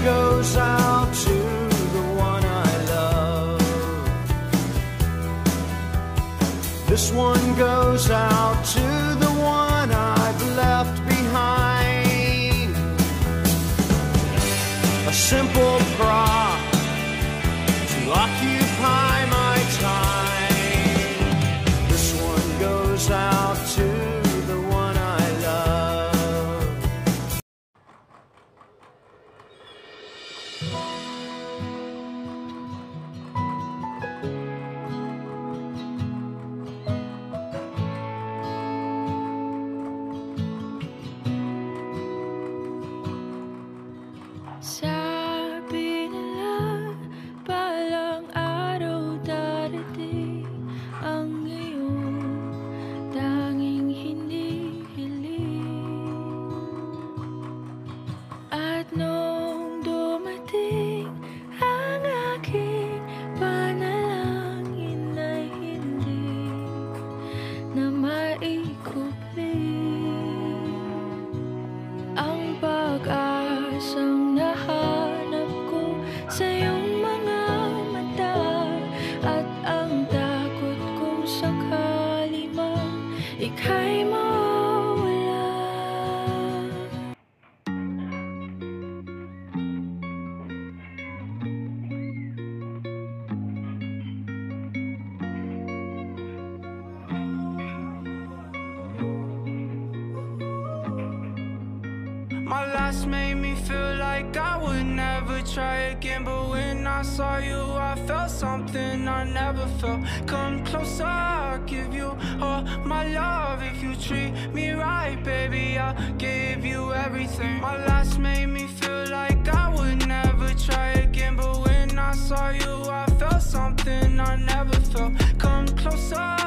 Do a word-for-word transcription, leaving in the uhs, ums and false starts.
goes out to the one I love. This one goes out to the one I've left behind. A simple prop to occupy my time. This one goes out to the one I love. Sabi nila, balang araw darating ang iyong tanging hinihiling. At nung dumating ang aking panalangin ay hindi na maikupli ang pag-asang nahanap ko sa iyong mga mata, at ang takot kong sakali man ika'y mawala. My last made me feel like I would never try again, but when I saw you, I felt something I never felt. Come closer, I'll give you all my love. If you treat me right, baby, I'll give you everything. My last made me feel like I would never try again, but when I saw you, I felt something I never felt. Come closer,